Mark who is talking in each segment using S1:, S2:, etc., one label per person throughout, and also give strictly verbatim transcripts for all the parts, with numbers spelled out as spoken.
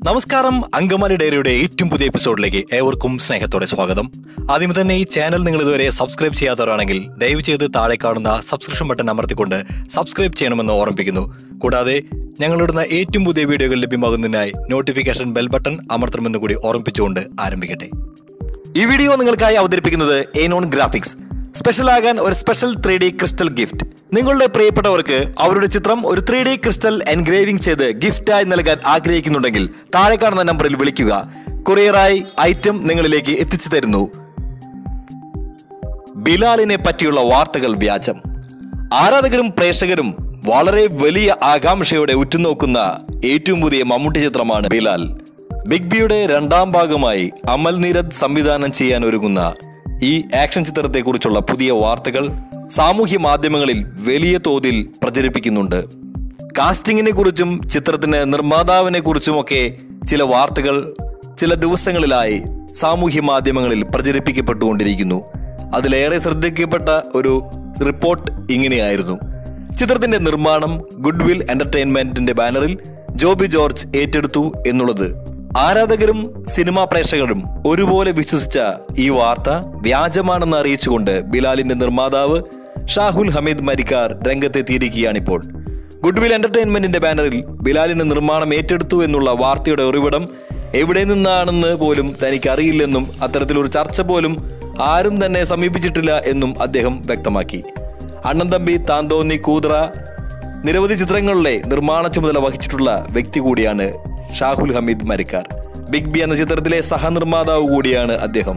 S1: നമസ്കാരം, അങ്കമാലി ഡയറിയുടെ ഏറ്റവും പുതിയ എപ്പിസോഡിലേക്ക് ഏവർക്കും സ്നേഹത്തോടെ സ്വാഗതം. ആദ്യം തന്നെ ഈ ചാനൽ നിങ്ങൾ ഇതുവരെ സബ്സ്ക്രൈബ് ചെയ്യാത്തവരാണെങ്കിൽ ദയവ് ചെയ്ത് താഴെ കാണുന്ന സബ്സ്ക്രിപ്ഷൻ ബട്ടൺ അമർത്തിക്കൊണ്ട് സബ്സ്ക്രൈബ് ചെയ്യണമെന്ന് ഓർമ്മിപ്പിക്കുന്നു. കൂടാതെ ഞങ്ങളിടുന്ന ഏറ്റവും പുതിയ വീഡിയോകൾ ലഭ്യമാകുന്നതിനായി നോട്ടിഫിക്കേഷൻ ബെൽ ബട്ടൺ അമർത്തണമെന്ന് കൂടി ഓർമ്മിപ്പിച്ചുകൊണ്ട് ആരംഭിക്കട്ടെ. ഈ വീഡിയോ നിങ്ങൾക്കായി അവതരിപ്പിക്കുന്നത് ഏനോൺ ഗ്രാഫിക്സ്. സ്പെഷ്യൽ ആകാൻ ഒരു special three D crystal gift. നിങ്ങളുടെ പ്രിയപ്പെട്ടവർക്ക് അവരുടെ ചിത്രം ഒരു ത്രീ ഡി ക്രിസ്റ്റൽ എൻഗ്രേവിംഗ് ചെയ്ത് ഗിഫ്റ്റായി നൽകാൻ ആഗ്രഹിക്കുന്നുണ്ടെങ്കിൽ താഴെ കാണുന്ന നമ്പറിൽ വിളിക്കുക. കൊറിയറായി ഐറ്റം നിങ്ങളിലേക്ക് എത്തിച്ചു തരുന്നു. ബിലാലിനെ പറ്റിയുള്ള വാർത്തകൾ വ്യാജം. ആരാധകരും പ്രേക്ഷകരും വളരെ വലിയ ആകാംക്ഷയോടെ ഉറ്റുനോക്കുന്ന ഏറ്റവും പുതിയ മമ്മൂട്ടി ചിത്രമാണ് ബിലാൽ. ബിഗ് ബിയുടെ രണ്ടാം ഭാഗമായി അമൽ നീരദ് സംവിധാനം ചെയ്യാൻ ഒരുങ്ങുന്ന ഈ ആക്ഷൻ ചിത്രത്തെക്കുറിച്ചുള്ള പുതിയ വാർത്തകൾ സാമൂഹ്യ മാധ്യമങ്ങളിൽ വലിയ തോതിൽ പ്രചരിപ്പിക്കുന്നുണ്ട്. കാസ്റ്റിങ്ങിനെ കുറിച്ചും ചിത്രത്തിന് നിർമ്മാതാവിനെ കുറിച്ചുമൊക്കെ ചില വാർത്തകൾ ചില ദിവസങ്ങളിലായി സാമൂഹ്യ മാധ്യമങ്ങളിൽ പ്രചരിപ്പിക്കപ്പെട്ടുകൊണ്ടിരിക്കുന്നു. അതിലേറെ ശ്രദ്ധിക്കപ്പെട്ട ഒരു റിപ്പോർട്ട് ഇങ്ങനെയായിരുന്നു: ചിത്രത്തിന്റെ നിർമ്മാണം ഗുഡ്വിൽ എന്റർടൈൻമെന്റിന്റെ ബാനറിൽ ജോബി ജോർജ് ഏറ്റെടുത്തു എന്നുള്ളത് ആരാധകരും സിനിമാ പ്രേക്ഷകരും ഒരുപോലെ വിശ്വസിച്ച ഈ വാർത്ത വ്യാജമാണെന്ന് അറിയിച്ചുകൊണ്ട് ബിലാലിന്റെ നിർമ്മാതാവ് ഷാഹുൽ ഹമീദ് മരിക്കാർ രംഗത്തെത്തിയിരിക്കുകയാണിപ്പോൾ. ഗുഡ്വിൽ എന്റർടൈൻമെന്റിന്റെ ബാനറിൽ ബിലാലിന്റെ നിർമ്മാണം ഏറ്റെടുത്തു എന്നുള്ള വാർത്തയുടെ ഉറവിടം എവിടെ നിന്നാണെന്ന് പോലും തനിക്ക് അറിയില്ലെന്നും അത്തരത്തിലൊരു ചർച്ച പോലും ആരും തന്നെ സമീപിച്ചിട്ടില്ല എന്നും അദ്ദേഹം വ്യക്തമാക്കി. അണ്ണൻ തമ്പി, താന്തോന്നി, കൂതറ നിരവധി ചിത്രങ്ങളിലെ നിർമ്മാണ ചുമതല വഹിച്ചിട്ടുള്ള വ്യക്തി കൂടിയാണ് ഷാഹുൽ ഹമീദ് മരിക്കാർ. ബിഗ് ബി എന്ന ചിത്രത്തിലെ സഹനിർമ്മാതാവ് കൂടിയാണ് അദ്ദേഹം.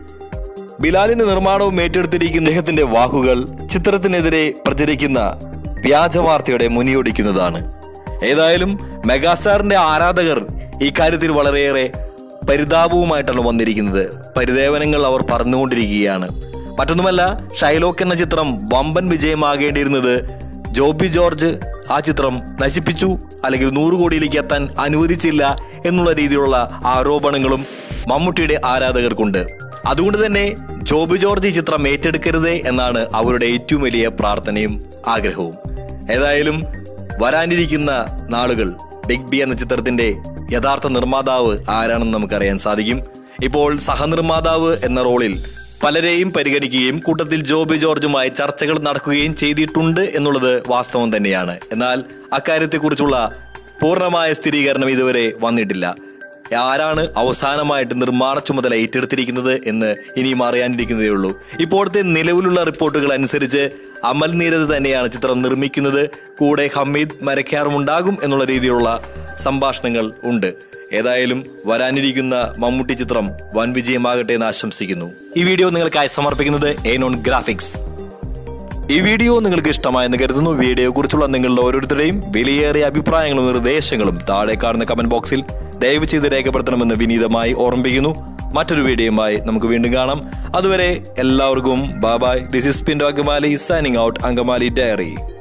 S1: ബിലാലിന്റെ നിർമ്മാണവും ഏറ്റെടുത്തിരിക്കുന്ന അദ്ദേഹത്തിന്റെ വാക്കുകൾ ചിത്രത്തിനെതിരെ പ്രചരിക്കുന്ന വ്യാജ വാർത്തയുടെ മുനിയൊടിക്കുന്നതാണ്. ഏതായാലും മെഗാസ്റ്റാറിന്റെ ആരാധകർ ഇക്കാര്യത്തിൽ വളരെയേറെ പരിതാപവുമായിട്ടാണ് വന്നിരിക്കുന്നത്. പരിദേവനങ്ങൾ അവർ പറഞ്ഞുകൊണ്ടിരിക്കുകയാണ്. മറ്റൊന്നുമല്ല, ഷൈലോക്ക് എന്ന ചിത്രം വമ്പൻ വിജയമാകേണ്ടിയിരുന്നത് ജോബി ജോർജ് ആ ചിത്രം നശിപ്പിച്ചു, അല്ലെങ്കിൽ നൂറ് കോടിയിലേക്ക് എത്താൻ അനുവദിച്ചില്ല എന്നുള്ള രീതിയിലുള്ള ആരോപണങ്ങളും മമ്മൂട്ടിയുടെ ആരാധകർക്കുണ്ട്. അതുകൊണ്ട് തന്നെ ജോബി ജോർജ് ഈ ചിത്രം ഏറ്റെടുക്കരുതേ എന്നാണ് അവരുടെ ഏറ്റവും വലിയ പ്രാർത്ഥനയും ആഗ്രഹവും. ഏതായാലും വരാനിരിക്കുന്ന നാളുകൾ ബിഗ് ബി എന്ന ചിത്രത്തിന്റെ യഥാർത്ഥ നിർമ്മാതാവ് ആരാണെന്ന് നമുക്കറിയാൻ സാധിക്കും. ഇപ്പോൾ സഹനിർമ്മാതാവ് എന്ന റോളിൽ പലരെയും പരിഗണിക്കുകയും കൂട്ടത്തിൽ ജോബി ജോർജുമായി ചർച്ചകൾ നടക്കുകയും ചെയ്തിട്ടുണ്ട് എന്നുള്ളത് വാസ്തവം തന്നെയാണ്. എന്നാൽ അക്കാര്യത്തെക്കുറിച്ചുള്ള പൂർണ്ണമായ സ്ഥിരീകരണം ഇതുവരെ വന്നിട്ടില്ല. ആരാണ് അവസാനമായിട്ട് നിർമ്മാണ ചുമതല ഏറ്റെടുത്തിരിക്കുന്നത് എന്ന് ഇനിയും അറിയാനിരിക്കുന്നതേ ഉള്ളൂ. ഇപ്പോഴത്തെ നിലവിലുള്ള റിപ്പോർട്ടുകൾ അനുസരിച്ച് അമൽ നീരദ് തന്നെയാണ് ചിത്രം നിർമ്മിക്കുന്നത്. കൂടെ ഹമീദ് മരക്കാറും ഉണ്ടാകും എന്നുള്ള രീതിയിലുള്ള സംഭാഷണങ്ങൾ ഉണ്ട്. ഏതായാലും വരാനിരിക്കുന്ന മമ്മൂട്ടി ചിത്രം വൻ വിജയമാകട്ടെ എന്ന് ആശംസിക്കുന്നു. ഈ വീഡിയോ നിങ്ങൾക്കായി സമർപ്പിക്കുന്നത് ഏനോൺ ഗ്രാഫിക്സ്. ഈ വീഡിയോ നിങ്ങൾക്ക് ഇഷ്ടമായെന്ന് കരുതുന്നു. വീഡിയോയെ കുറിച്ചുള്ള നിങ്ങളുടെ ഓരോരുത്തരുടെയും വിലയേറിയ അഭിപ്രായങ്ങളും നിർദ്ദേശങ്ങളും താഴെ കാണുന്ന കമന്റ് ബോക്സിൽ ദയവ് ചെയ്ത് രേഖപ്പെടുത്തണമെന്ന് വിനീതമായി ഓർമ്മിപ്പിക്കുന്നു. മറ്റൊരു വീഡിയോയുമായി നമുക്ക് വീണ്ടും കാണാം. അതുവരെ എല്ലാവർക്കും ബൈ ബൈ. ദിസ് ഈസ് പിൻഡോ Angamaly signing out. Angamaly diary.